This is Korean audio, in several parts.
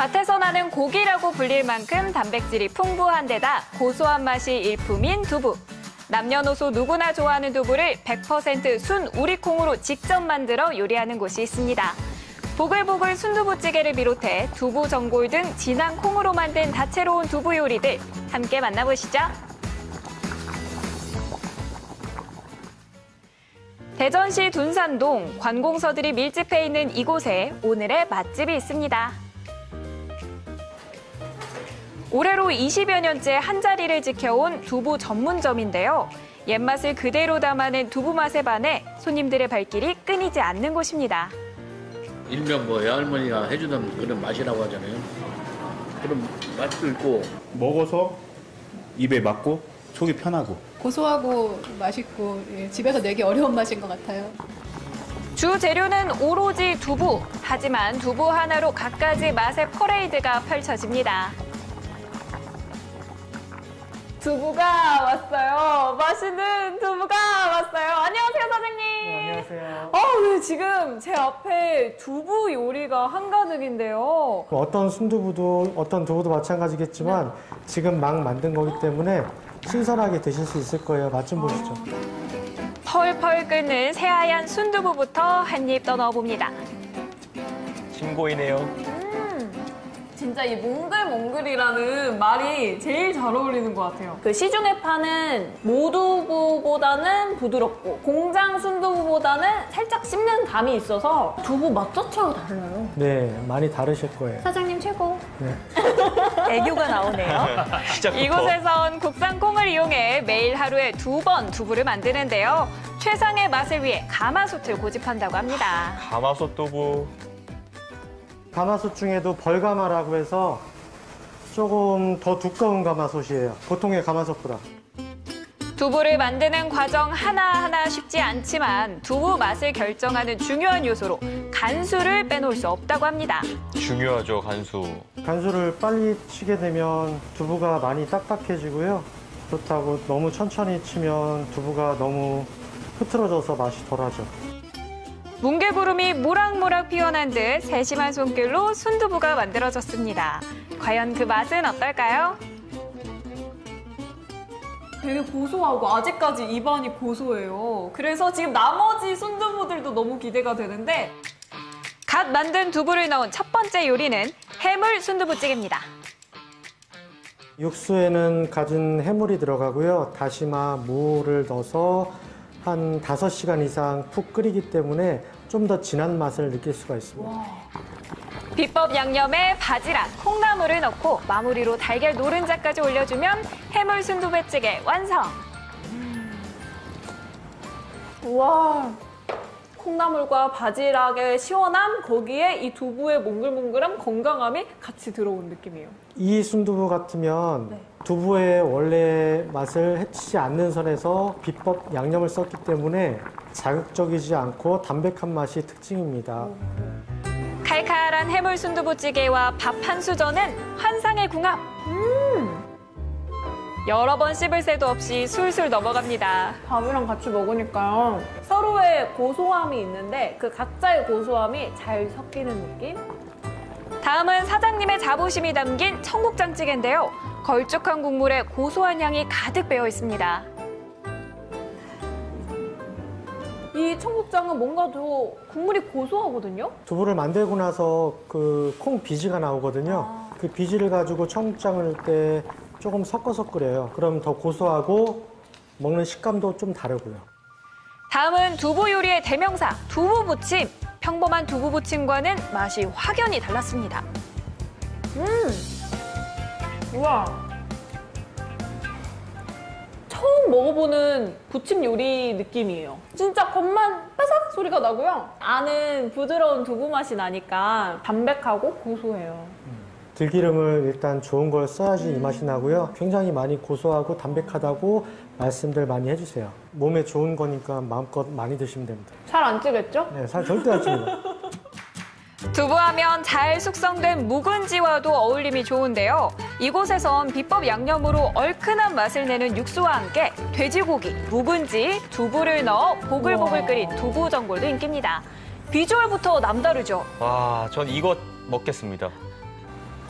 밭에서 나는 고기라고 불릴 만큼 단백질이 풍부한 데다 고소한 맛이 일품인 두부. 남녀노소 누구나 좋아하는 두부를 100% 순 우리콩으로 직접 만들어 요리하는 곳이 있습니다. 보글보글 순두부찌개를 비롯해 두부 전골 등 진한 콩으로 만든 다채로운 두부 요리들 함께 만나보시죠. 대전시 둔산동 관공서들이 밀집해 있는 이곳에 오늘의 맛집이 있습니다. 올해로 20여 년째 한자리를 지켜온 두부 전문점인데요. 옛맛을 그대로 담아낸 두부 맛에 반해 손님들의 발길이 끊이지 않는 곳입니다. 일명 외할머니가 해주던 그런 맛이라고 하잖아요. 그런 맛도 있고. 먹어서 입에 맞고 속이 편하고. 고소하고 맛있고 집에서 내기 어려운 맛인 것 같아요. 주 재료는 오로지 두부. 하지만 두부 하나로 갖가지 맛의 퍼레이드가 펼쳐집니다. 두부가 왔어요. 맛있는 두부가 왔어요. 안녕하세요, 사장님. 네, 안녕하세요. 네, 지금 제 앞에 두부 요리가 한가득인데요. 어떤 순두부도 어떤 두부도 마찬가지겠지만 지금 막 만든 거기 때문에 신선하게 드실 수 있을 거예요. 맛 좀 보시죠. 펄펄 끓는 새하얀 순두부부터 한 입 떠넣어봅니다. 신고이네요. 진짜 이 몽글몽글이라는 말이 제일 잘 어울리는 것 같아요. 그 시중에 파는 모두부보다는 부드럽고 공장 순두부보다는 살짝 씹는 감이 있어서 두부 맛 자체가 달라요. 네, 많이 다르실 거예요. 사장님 최고. 네. 애교가 나오네요. 시작부터. 이곳에선 국산 콩을 이용해 매일 하루에 2번 두부를 만드는데요. 최상의 맛을 위해 가마솥을 고집한다고 합니다. 가마솥 두부. 가마솥 중에도 벌가마라고 해서 조금 더 두꺼운 가마솥이에요. 보통의 가마솥보다. 두부를 만드는 과정 하나하나 쉽지 않지만 두부 맛을 결정하는 중요한 요소로 간수를 빼놓을 수 없다고 합니다. 중요하죠, 간수. 간수를 빨리 치게 되면 두부가 많이 딱딱해지고요. 그렇다고 너무 천천히 치면 두부가 너무 흐트러져서 맛이 덜하죠. 뭉게구름이 모락모락 피어난 듯 세심한 손길로 순두부가 만들어졌습니다. 과연 그 맛은 어떨까요? 되게 고소하고 아직까지 입안이 고소해요. 그래서 지금 나머지 순두부들도 너무 기대가 되는데 갓 만든 두부를 넣은 첫 번째 요리는 해물 순두부찌개입니다. 육수에는 가진 해물이 들어가고요. 다시마, 무를 넣어서 한 5시간 이상 푹 끓이기 때문에 좀 더 진한 맛을 느낄 수가 있습니다. 비법 양념에 바지락, 콩나물을 넣고 마무리로 달걀 노른자까지 올려주면 해물 순두부찌개 완성! 우와, 콩나물과 바지락의 시원함, 거기에 이 두부의 몽글몽글함, 건강함이 같이 들어온 느낌이에요. 이 순두부 같으면 네. 두부의 원래 맛을 해치지 않는 선에서 비법 양념을 썼기 때문에 자극적이지 않고 담백한 맛이 특징입니다. 칼칼한 해물 순두부찌개와 밥 한 수저는 환상의 궁합! 여러 번 씹을 새도 없이 술술 넘어갑니다. 밥이랑 같이 먹으니까 서로의 고소함이 있는데 그 각자의 고소함이 잘 섞이는 느낌? 다음은 사장님의 자부심이 담긴 청국장찌개인데요. 걸쭉한 국물에 고소한 향이 가득 배어 있습니다. 이 청국장은 뭔가 더 국물이 고소하거든요? 두부를 만들고 나서 그 콩 비지가 나오거든요. 그 비지를 가지고 청국장을 넣을 때 조금 섞어서 끓여요. 그럼 더 고소하고 먹는 식감도 좀 다르고요. 다음은 두부 요리의 대명사, 두부부침. 평범한 두부부침과는 맛이 확연히 달랐습니다. 우와. 처음 먹어보는 부침 요리 느낌이에요. 진짜 겉만 바삭 소리가 나고요. 안은 부드러운 두부 맛이 나니까 담백하고 고소해요. 들기름을 일단 좋은 걸 써야지 이 맛이 나고요. 굉장히 많이 고소하고 담백하다고 말씀들 많이 해주세요. 몸에 좋은 거니까 마음껏 많이 드시면 됩니다. 살 안 찌겠죠? 네, 살 절대 안 찝니다. 두부하면 잘 숙성된 묵은지와도 어울림이 좋은데요. 이곳에선 비법 양념으로 얼큰한 맛을 내는 육수와 함께 돼지고기, 묵은지, 두부를 넣어 보글보글 끓인 두부 전골도 인기입니다. 비주얼부터 남다르죠? 와, 전 이거 먹겠습니다.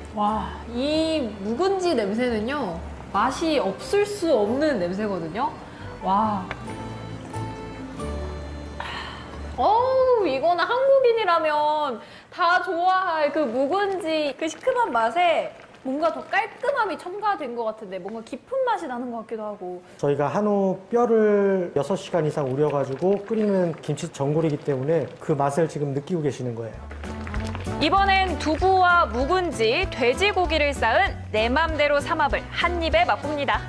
와, 이 묵은지 냄새는요, 맛이 없을 수 없는 냄새거든요. 와. 어우, 이거는 한국인이라면 다 좋아할 그 묵은지 그 시큼한 맛에 뭔가 더 깔끔함이 첨가된 것 같은데 뭔가 깊은 맛이 나는 것 같기도 하고. 저희가 한우 뼈를 6시간 이상 우려가지고 끓이는 김치 전골이기 때문에 그 맛을 지금 느끼고 계시는 거예요. 이번엔 두부와 묵은지, 돼지고기를 쌓은 내 맘대로 삼합을 한 입에 맛봅니다.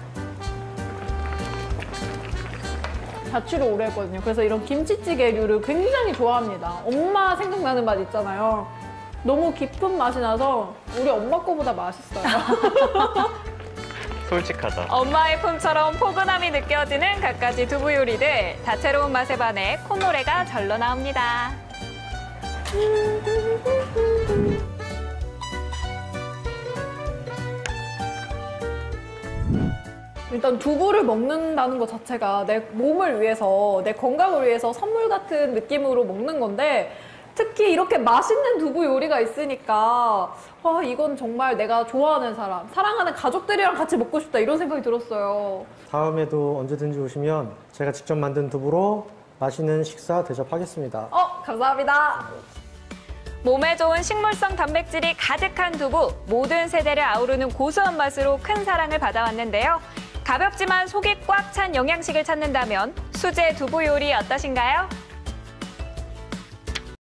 자취를 오래 했거든요. 그래서 이런 김치찌개류를 굉장히 좋아합니다. 엄마 생각나는 맛 있잖아요. 너무 깊은 맛이 나서 우리 엄마 거보다 맛있어요. 솔직하다. 엄마의 품처럼 포근함이 느껴지는 갖가지 두부 요리들. 다채로운 맛에 반해 콧노래가 절로 나옵니다. 일단 두부를 먹는다는 것 자체가 내 몸을 위해서, 내 건강을 위해서 선물 같은 느낌으로 먹는 건데 특히 이렇게 맛있는 두부 요리가 있으니까 와, 이건 정말 내가 좋아하는 사람, 사랑하는 가족들이랑 같이 먹고 싶다 이런 생각이 들었어요. 다음에도 언제든지 오시면 제가 직접 만든 두부로 맛있는 식사 대접하겠습니다. 감사합니다. 몸에 좋은 식물성 단백질이 가득한 두부, 모든 세대를 아우르는 고소한 맛으로 큰 사랑을 받아왔는데요. 가볍지만 속이 꽉 찬 영양식을 찾는다면 수제 두부 요리 어떠신가요?